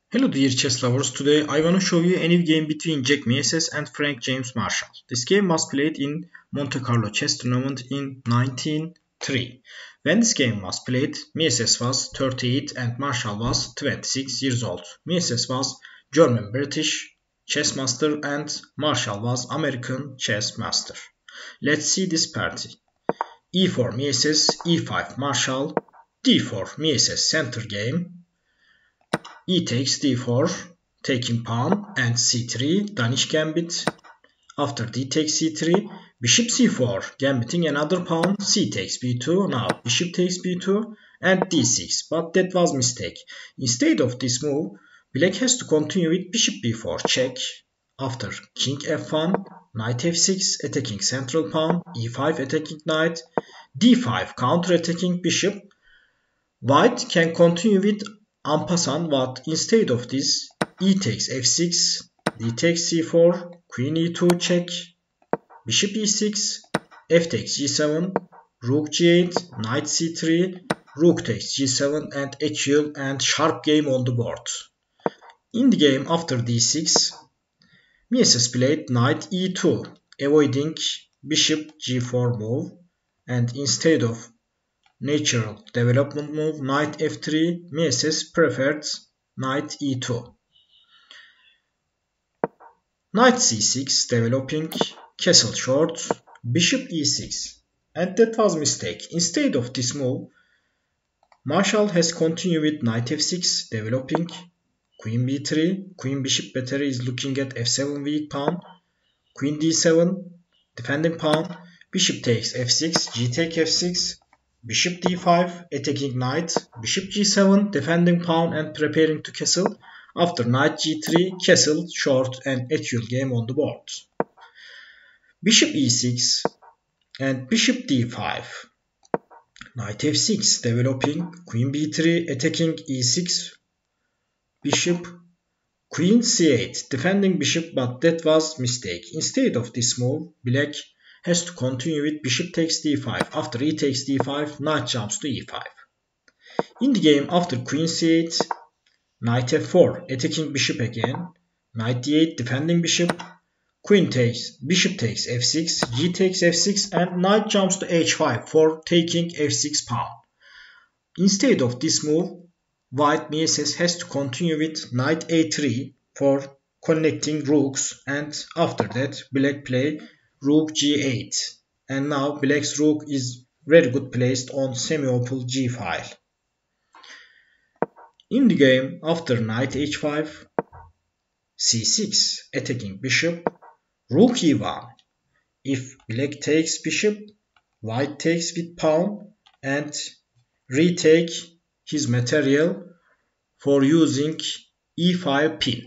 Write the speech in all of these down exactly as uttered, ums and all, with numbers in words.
Hello dear chess lovers, today I want to show you a new game between Jack Mieses and Frank James Marshall. This game was played in Monte Carlo chess tournament in nineteen oh three. When this game was played, Mieses was thirty-eight and Marshall was twenty-six years old. Mieses was German-British chess master and Marshall was American chess master. Let's see this party. e four Mieses, e five Marshall, d four Mieses center game. E takes d four, taking pawn, and c three, Danish gambit. After d takes c three, bishop c four, gambiting another pawn, c takes b two, now bishop takes b two, and d six, but that was mistake. Instead of this move, black has to continue with bishop b four, check. After king f one, knight f six, attacking central pawn, e five attacking knight, d five counter-attacking bishop. White can continue with en passant, but instead of this, e takes f six, d takes c four, queen e two check, bishop e six, f takes g seven, rook g eight, knight c three, rook takes g seven, and h and sharp game on the board. In the game after d six, Mieses played knight e two, avoiding bishop g four move, and instead of natural development move knight f three, Mieses preferred knight e two. Knight c six developing, castle short, bishop e six. And that was mistake. Instead of this move, Marshall has continued with knight f six developing, queen b three, queen bishop battery is looking at f seven weak pawn, queen d seven, defending pawn, bishop takes f six, g take f six, bishop d five, attacking knight, bishop g seven, defending pawn and preparing to castle. After knight g three, castle, short and equal game on the board. Bishop e six and bishop d five. Knight f six developing, queen b three, attacking e six, bishop, queen c eight, defending bishop, but that was mistake. Instead of this move, black has to continue with bishop takes d five. After e takes d five, knight jumps to e five. In the game after queen c eight, knight f four, attacking bishop again, knight d eight, defending bishop, queen takes, bishop takes f six, g takes f six, and knight jumps to h five for taking f six pawn. Instead of this move, white Mieses has to continue with knight a three for connecting rooks, and after that black play rook g eight, and now black's rook is very good placed on semi-open g file. In the game after knight h five, c six, attacking bishop, rook e one. If black takes bishop, white takes with pawn and retake his material for using e five pin.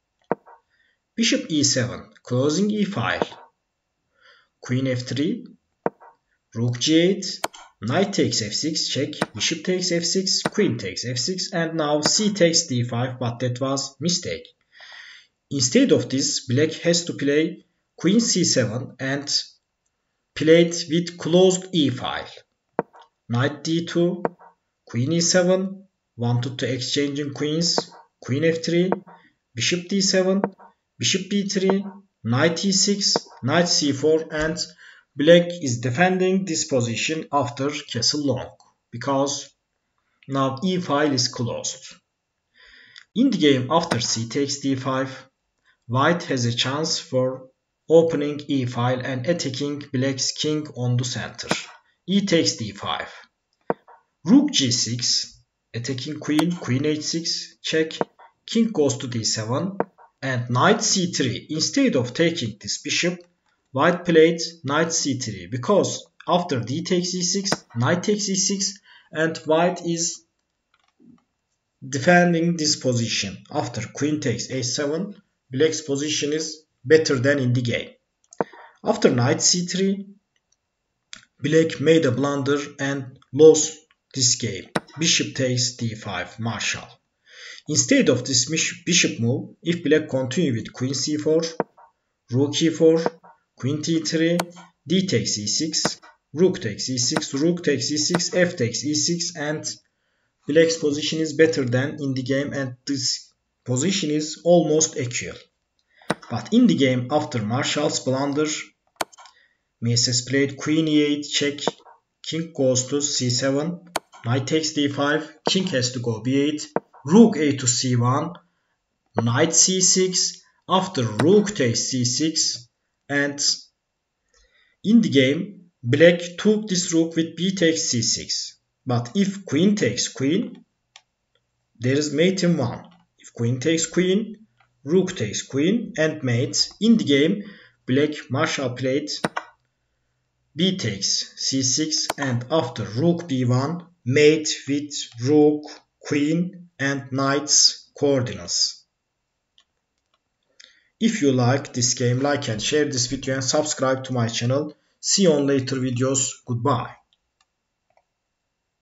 Bishop e seven, closing e file, queen f three, rook g eight, knight takes f six, check, bishop takes f six, queen takes f six, and now c takes d five, but that was mistake. Instead of this, black has to play queen c seven and played with closed e file. Knight d two, queen e seven, wanted to exchanging queens, queen f three, bishop d seven, bishop b three, knight e six, knight c four, and black is defending this position after castle long, because now e file is closed. In the game after c takes d five, white has a chance for opening e file and attacking black's king on the center. E takes d five. Rook g six, attacking queen, queen h six, check, king goes to d seven, and knight c three. Instead of taking this bishop, white played knight c three, because after d takes e six, knight takes e six, and white is defending this position. After queen takes h seven, black's position is better than in the game. After knight c three, black made a blunder and lost this game. Bishop takes d five, Marshall. Instead of this bishop move, if black continue with queen c four, rook e four, queen t three, d takes e six, rook takes e six, rook takes e six, f takes e six, and black's position is better than in the game, and this position is almost equal. But in the game after Marshall's blunder, M S S played queen e eight, check, king goes to c seven, knight takes d five, king has to go b eight, rook a to c one, knight c six, after rook takes c six, and in the game black took this rook with b takes c six. But if queen takes queen, there is mate in one. If queen takes queen, rook takes queen and mate. In the game black Marshall played b takes c six, and after rook b one, mate with rook, queen and knight's coordinates. If you like this game, like and share this video and subscribe to my channel. See you on later videos. Goodbye.